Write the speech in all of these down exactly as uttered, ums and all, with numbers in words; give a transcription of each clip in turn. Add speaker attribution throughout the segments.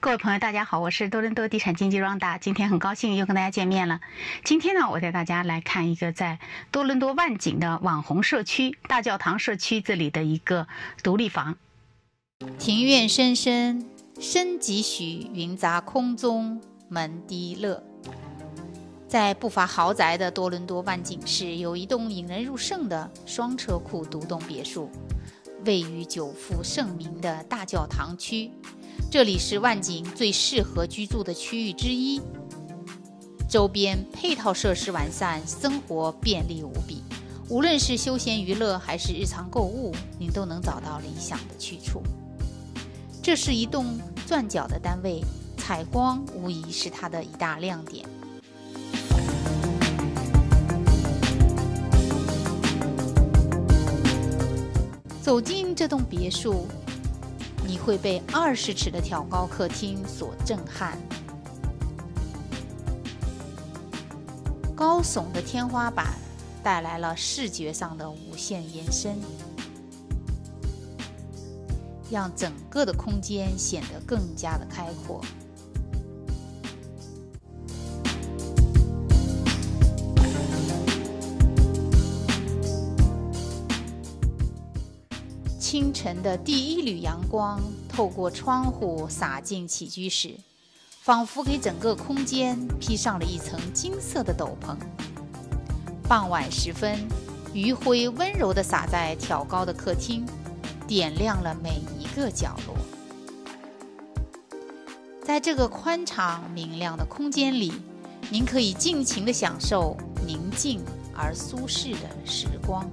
Speaker 1: 各位朋友，大家好，我是多伦多地产经纪 Ronda， 今天很高兴又跟大家见面了。今天呢，我带大家来看一个在多伦多万景的网红社区大教堂社区这里的一个独立房。
Speaker 2: 庭院深深，深几许云杂空中门低乐。在不乏豪宅的多伦多万景市，有一栋引人入胜的双车库独栋别墅，位于久负盛名的大教堂区。这里是万景最适合居住的区域之一，周边配套设施完善，生活便利无比。无论是休闲娱乐还是日常购物，您都能找到理想的去处。这是一栋钻角的单位，采光无疑是它的一大亮点。走进这栋别墅，你会被二十尺的挑高客厅所震撼。高耸的天花板带来了视觉上的无限延伸，让整个的空间显得更加的开阔。清晨的第一缕阳光透过窗户洒进起居室，仿佛给整个空间披上了一层金色的斗篷。傍晚时分，余晖温柔地洒在挑高的客厅，点亮了每一个角落。在这个宽敞明亮的空间里，您可以尽情地享受宁静而舒适的时光。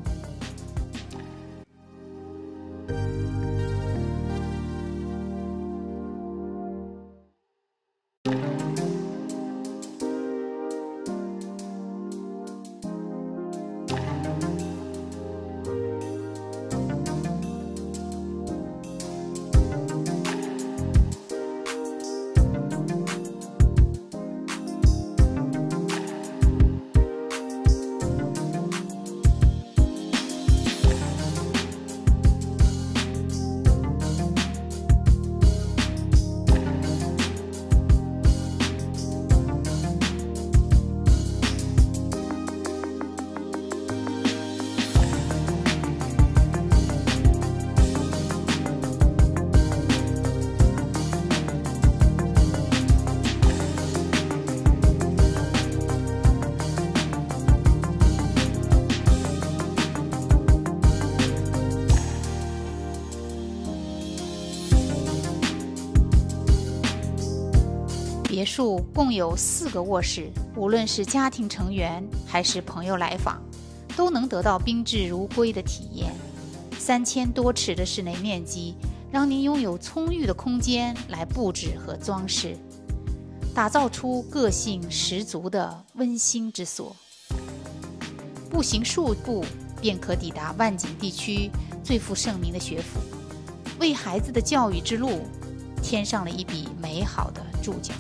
Speaker 2: 别墅共有四个卧室，无论是家庭成员还是朋友来访，都能得到宾至如归的体验。三千多尺的室内面积，让您拥有充裕的空间来布置和装饰，打造出个性十足的温馨之所。步行数步便可抵达万景地区最负盛名的学府，为孩子的教育之路添上了一笔美好的注脚。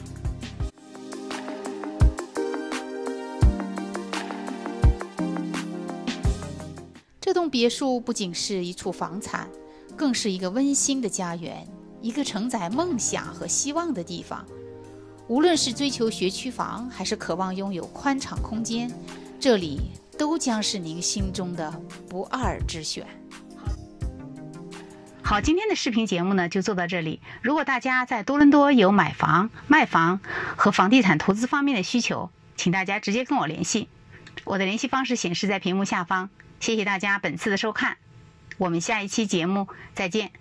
Speaker 2: 这栋别墅不仅是一处房产，更是一个温馨的家园，一个承载梦想和希望的地方。无论是追求学区房，还是渴望拥有宽敞空间，这里都将是您心中的不二之选。
Speaker 1: 好，今天的视频节目呢就做到这里。如果大家在多伦多有买房、卖房和房地产投资方面的需求，请大家直接跟我联系。我的联系方式显示在屏幕下方。谢谢大家本次的收看，我们下一期节目再见。